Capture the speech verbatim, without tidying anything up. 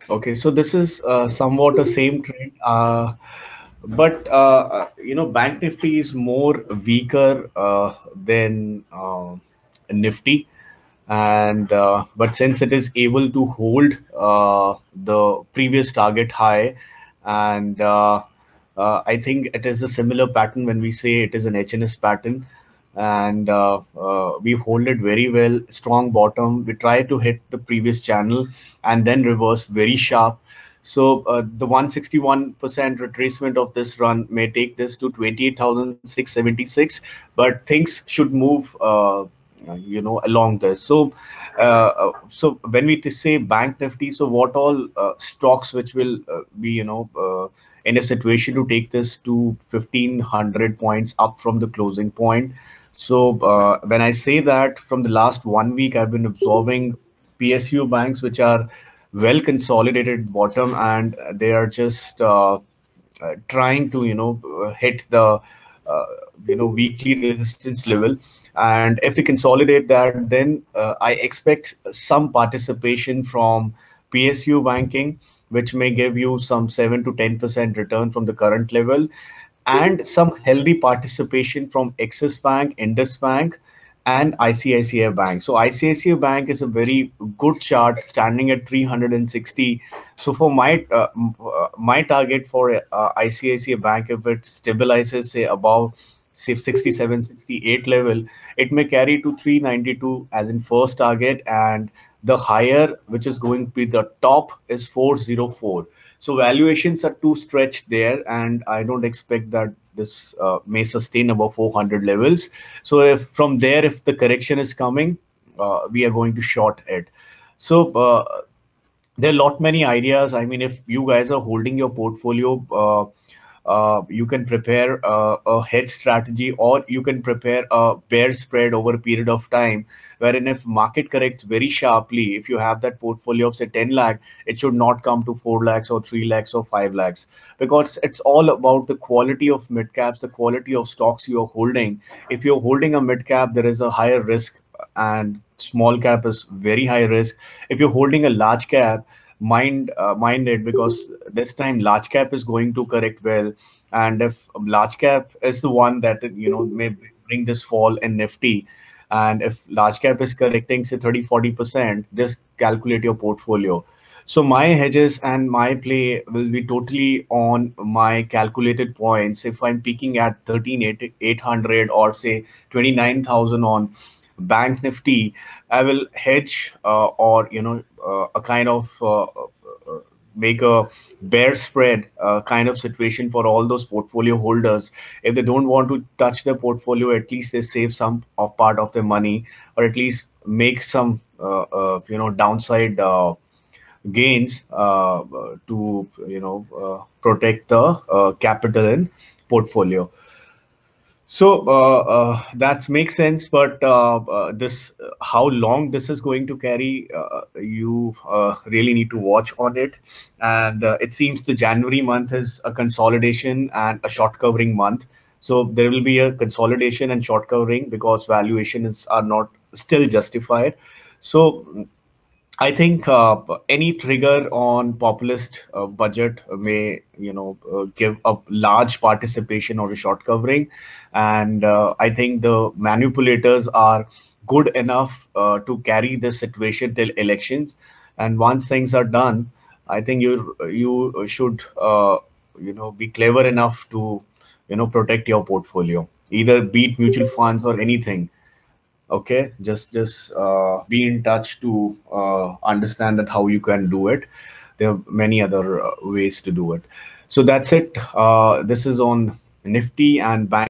Okay, so this is uh, somewhat the same trend, uh, but uh, uh, you know, Bank Nifty is more weaker uh, than uh, Nifty, and uh, but since it is able to hold uh, the previous target high, and uh, uh, I think it is a similar pattern when we say it is an H N S pattern, and uh, uh, we hold it very well, strong bottom. We try to hit the previous channel and then reverse very sharp. So uh, the one hundred sixty-one percent retracement of this run may take this to twenty-eight thousand six hundred seventy-six, but things should move, uh, you know, along this. So, uh, uh, so when we t- say Bank Nifty, so what all uh, stocks which will uh, be, you know, uh, in a situation to take this to fifteen hundred points up from the closing point. So uh, when I say that from the last one week, I've been observing P S U banks which are well consolidated bottom, and they are just uh, uh, trying to you know uh, hit the uh, you know weekly resistance level. And if we consolidate that, then uh, I expect some participation from P S U banking, which may give you some seven to ten percent return from the current level, and some healthy participation from Axis Bank, Indus Bank, and I C I C I Bank. So I C I C I Bank is a very good chart, standing at three hundred sixty. So for my uh, m- uh, my target for uh, I C I C I Bank, if it stabilizes say above say sixty-seven, sixty-eight level, it may carry to three ninety-two as in first target, and the higher, which is going to be the top, is four oh four. So valuations are too stretched there, and I don't expect that this uh, may sustain above four hundred levels. So if from there, if the correction is coming, uh, we are going to short it. So uh, there are a lot many ideas. I mean, if you guys are holding your portfolio, uh, uh, you can prepare uh, a hedge strategy, or you can prepare a bear spread over a period of time, wherein if market corrects very sharply, if you have that portfolio of say ten lakh, it should not come to four lakhs or three lakhs or five lakhs, because it's all about the quality of mid caps, the quality of stocks you are holding. If you're holding a mid cap, there is a higher risk, and small cap is very high risk. If you're holding a large cap, mind uh, mind it, because this time large cap is going to correct well, and if large cap is the one that you know may bring this fall in Nifty, and if large cap is correcting say thirty forty percent, just calculate your portfolio. So my hedges and my play will be totally on my calculated points. If I'm peaking at thirteen eight hundred or say twenty-nine thousand on Bank Nifty, I will hedge uh, or you know uh, a kind of uh, uh, make a bear spread uh, kind of situation for all those portfolio holders. If they don't want to touch their portfolio, at least they save some of part of their money, or at least make some uh, uh, you know downside uh, gains uh, to you know uh, protect the uh, capital in portfolio. So uh, uh, that makes sense, but uh, uh, this how long this is going to carry, uh, you uh, really need to watch on it. And uh, it seems the January month is a consolidation and a short covering month. So there will be a consolidation and short covering because valuations are not still justified. So I think uh, any trigger on populist uh, budget may, you know, uh, give a large participation or a short covering, and uh, I think the manipulators are good enough uh, to carry this situation till elections. And once things are done, I think you you should, uh, you know, be clever enough to, you know, protect your portfolio, either beat mutual funds or anything. Okay, just just uh, be in touch to uh, understand that how you can do it. There are many other uh, ways to do it. So that's it. Uh, this is on Nifty and Bank.